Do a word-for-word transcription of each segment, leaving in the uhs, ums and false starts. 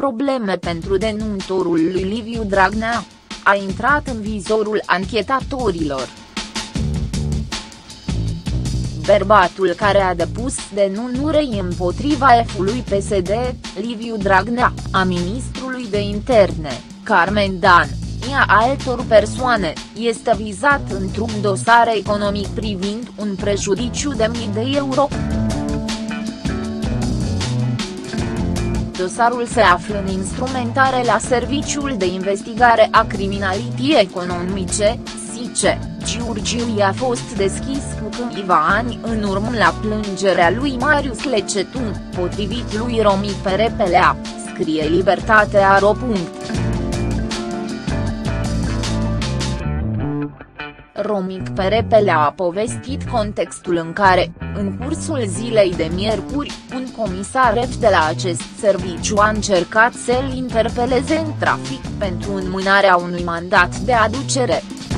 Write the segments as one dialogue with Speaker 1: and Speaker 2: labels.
Speaker 1: probleme pentru denuntorul lui Liviu Dragnea. A intrat în vizorul anchetatorilor. Bărbatul care a depus denunțuri împotriva șefului P S D, Liviu Dragnea, a ministrului de interne, Carmen Dan, și a altor persoane, este vizat într-un dosar economic privind un prejudiciu de mii de euro. Dosarul se află în instrumentare la Serviciul de Investigare a Criminalității Economice, S I C E. Giurgiu i-a fost deschis cu câțiva ani în urmă la plângerea lui Marius Lecetun, potrivit lui Romic Perepelea, scrie Libertatea ro. Romic Perepelea a povestit contextul în care, în cursul zilei de miercuri, un comisar șef de la acest serviciu a încercat să-l interpeleze în trafic pentru înmânarea unui mandat de aducere.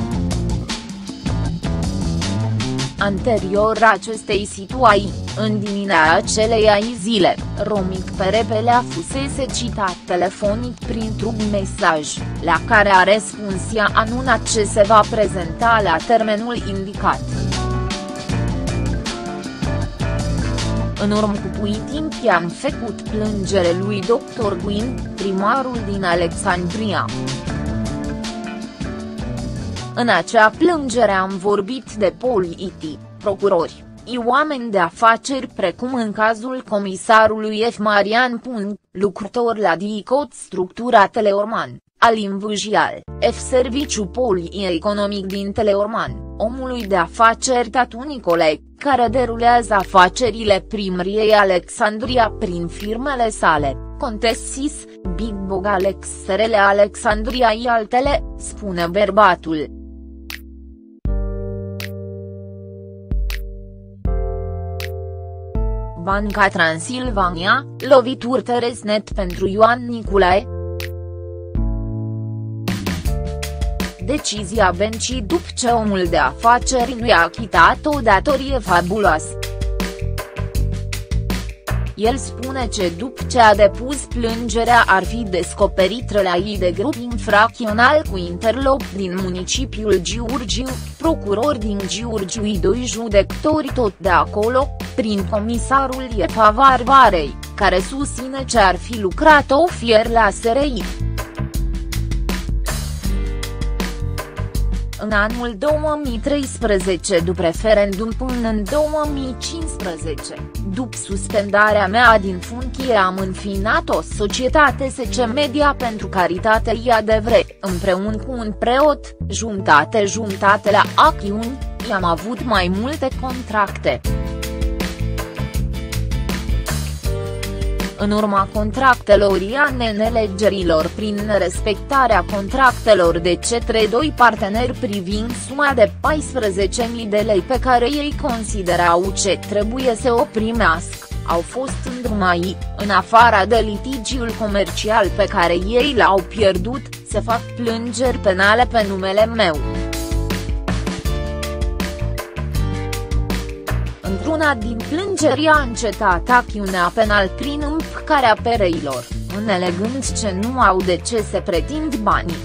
Speaker 1: Anterior acestei situații, în dimineața aceleiași zile, Romic Perepelea fusese citat telefonic printr-un mesaj, la care a răspuns i-a anunțat ce se va prezenta la termenul indicat. În urmă cu puțin timp i-am făcut plângere lui doctor Guin, primarul din Alexandria. În acea plângere am vorbit de politici, procurori, și oameni de afaceri precum în cazul comisarului F. Marian Pun, lucrător la DICOT structura Teleorman, Alin Vâjial, F. Serviciu Poli-Economic din Teleorman, omului de afaceri Tatu Nicolae, care derulează afacerile primăriei Alexandria prin firmele sale, Contessis, Big Bog Alex S R L Alexandria și altele, spune bărbatul. Banca Transilvania, lovituri Teresnet pentru Ioan Niculae. Decizia bencii după ce omul de afaceri nu i-a achitat o datorie fabuloasă. El spune că după ce a depus plângerea ar fi descoperit relații de grup infracțional cu interlop din municipiul Giurgiu, procurori din Giurgiu și doi judecători tot de acolo, prin comisarul Iefa Varvarei, care susține că ar fi lucrat o fier la S R I. În anul două mii treisprezece după referendum până în două mii cincisprezece, după suspendarea mea din funcție am înființat o societate S C Media pentru caritate și adevăr, împreună cu un preot, jumătate-jumătate la acțiuni, i-am avut mai multe contracte. În urma contractelor și a nenelegerilor prin nerespectarea contractelor de către doi parteneri privind suma de paisprezece mii de lei pe care ei considerau ce trebuie să o primească, au fost îndrumai, în afara de litigiul comercial pe care ei l-au pierdut, să fac plângeri penale pe numele meu. Într-una din plângeri a încetat acțiunea penal prin împăcarea pereilor, înțelegând ce nu au de ce să pretind banii.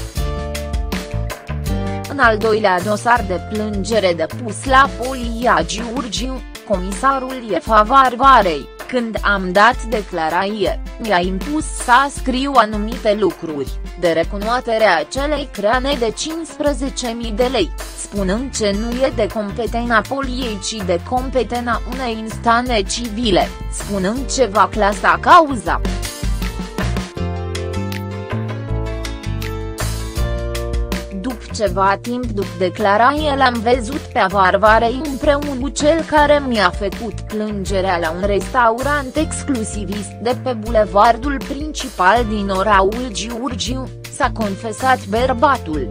Speaker 1: În al doilea dosar de plângere depus la Polia Giurgiu, comisarul Iefa Varvarei, când am dat declarație, mi-a impus să scriu anumite lucruri, de recunoașterea acelei creane de cincisprezece mii de lei, spunând că nu e de competența Poliei ci de competența unei instanțe civile, spunând ce va clasa cauza. După ceva timp după declarație l-am văzut pe Varvarei împreună cu cel care mi-a făcut plângerea la un restaurant exclusivist de pe bulevardul principal din orașul Giurgiu, s-a confesat bărbatul.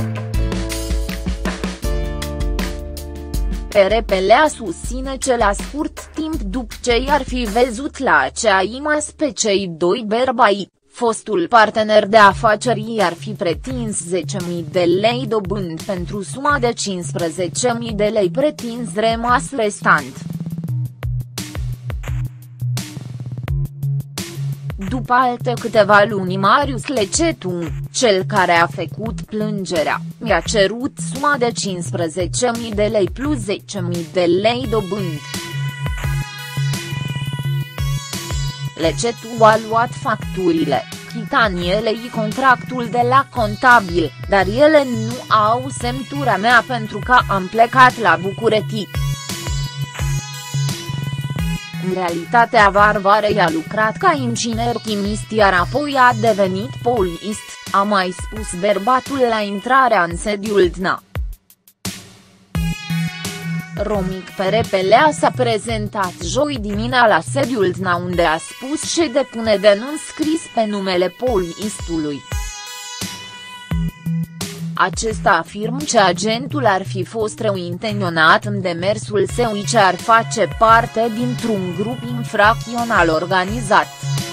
Speaker 1: Perepelea susține că la scurt timp după ce i-ar fi văzut la acea imas pe cei doi bărbai, fostul partener de afaceri i-ar fi pretins zece mii de lei dobând pentru suma de cincisprezece mii de lei pretins rămas restant. După alte câteva luni, Marius Lecetu, cel care a făcut plângerea, mi-a cerut suma de cincisprezece mii de lei plus zece mii de lei dobândă. Lecetu a luat facturile, chitanielei, contractul de la contabil, dar ele nu au semnătura mea pentru că am plecat la București. În realitatea, Varvarei a lucrat ca inginer chimist, iar apoi a devenit poliist, a mai spus bărbatul la intrarea în sediul D N A. Romic Perepelea s-a prezentat joi dimineața la sediul D N A, unde a spus și depune denunț scris pe numele poliistului. Acesta afirmă că agentul ar fi fost reintenționat în demersul său și că ar face parte dintr-un grup infracțional organizat.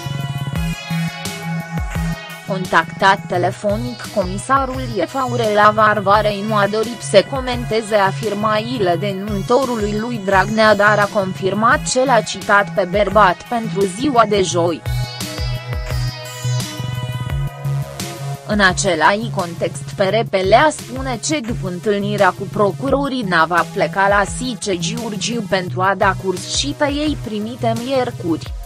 Speaker 1: Contactat telefonic, comisarul I F Aurela Varvarei nu a dorit să comenteze afirmațiile denunțătorului lui Dragnea, dar a confirmat ce l-a citat pe bărbat pentru ziua de joi. În același context, Perepelea spune că după întâlnirea cu procurorii n-a va pleca la Sice Giurgiu pentru a da curs și pe ei primite miercuri.